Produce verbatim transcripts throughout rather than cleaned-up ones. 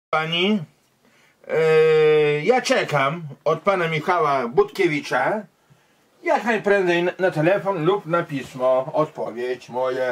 Pani, yy, ja czekam od pana Michała Budkiewicza jak najprędzej na telefon lub na pismo, odpowiedź moje.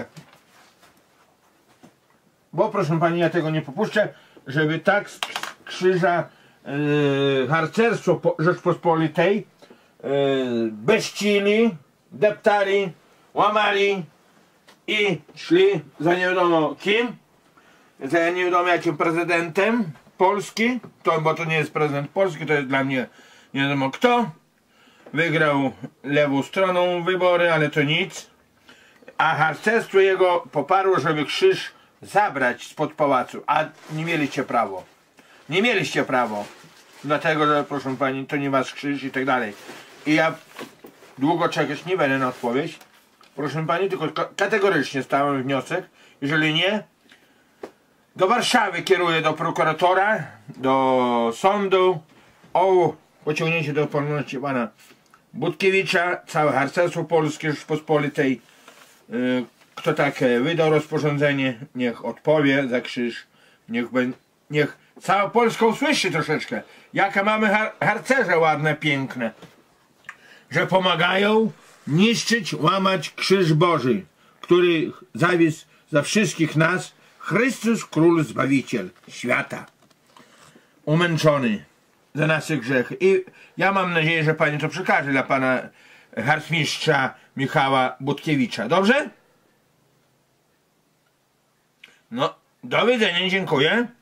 Bo proszę pani, ja tego nie popuszczę, żeby tak z krzyża yy, harcerstwo Rzeczpospolitej yy, beścili, deptali, łamali i szli za nie wiadomo kim, za nie wiadomo jakim prezydentem Polski, to, bo to nie jest prezydent Polski, to jest dla mnie nie wiadomo kto. Wygrał lewą stroną wybory, ale to nic. A harcerstwo jego poparło, żeby krzyż zabrać spod pałacu, a nie mieliście prawo. Nie mieliście prawo. Dlatego, że proszę pani, to nie wasz krzyż i tak dalej. I ja długo czekać nie będę na odpowiedź. Proszę pani, tylko kategorycznie stałem wniosek. Jeżeli nie, do Warszawy kieruję do prokuratora, do sądu o pociągnięcie do odpowiedzialności pana Budkiewicza, całe harcerstwo polskie Rzeczpospolitej. Yy, kto takie wydał rozporządzenie, niech odpowie za krzyż. Niech, niech cała Polska usłyszy troszeczkę, jakie mamy har harcerze ładne, piękne, że pomagają niszczyć, łamać krzyż Boży, który zawiózł za wszystkich nas Chrystus, Król, Zbawiciel świata, umęczony za nasze grzechy. I ja mam nadzieję, że pani to przekaże dla pana harcmistrza Michała Budkiewicza. Dobrze? No, do widzenia, dziękuję.